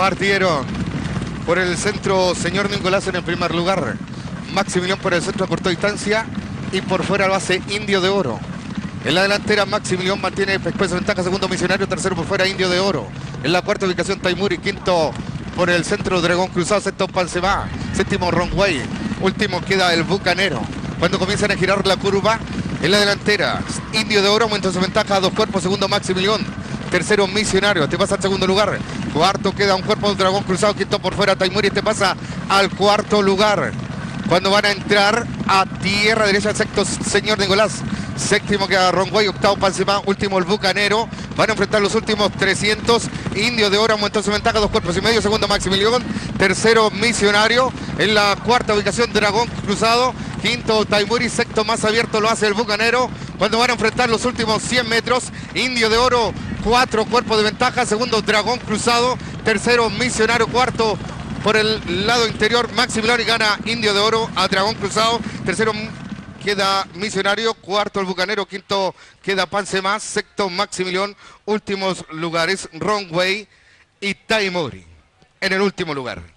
Partieron por el centro señor Nicolás en el primer lugar. Maximiliano por el centro a corta distancia y por fuera lo hace Indio de Oro. En la delantera Maximiliano mantiene peso ventaja, segundo Misionario, tercero por fuera Indio de Oro. En la cuarta ubicación Taimuri, quinto por el centro Dragón Cruzado, sexto Panseba, séptimo Runway, último queda el Bucanero. Cuando comienzan a girar la curva, en la delantera Indio de Oro aumenta su ventaja a 2 cuerpos, segundo Maximiliano, tercero Misionario, te pasa al segundo lugar. Cuarto queda un cuerpo del Dragón Cruzado, quinto por fuera Taimuri, te pasa al cuarto lugar. Cuando van a entrar a tierra derecha el sexto señor Nicolás, séptimo queda Runway, octavo Panseba, último el Bucanero. Van a enfrentar los últimos 300. Indio de Oro aumentó su ventaja, 2 cuerpos y medio, segundo Maximiliano, tercero Misionario. En la cuarta ubicación Dragón Cruzado, quinto Taimuri, sexto más abierto lo hace el Bucanero. Cuando van a enfrentar los últimos 100 metros, Indio de Oro, 4 cuerpos de ventaja, segundo Dragón Cruzado, tercero Misionario, cuarto por el lado interior Maximiliano y gana Indio de Oro a Dragón Cruzado, tercero queda Misionario, cuarto el Bucanero, quinto queda Panseba, sexto Maximiliano, últimos lugares Runway y Taimuri en el último lugar.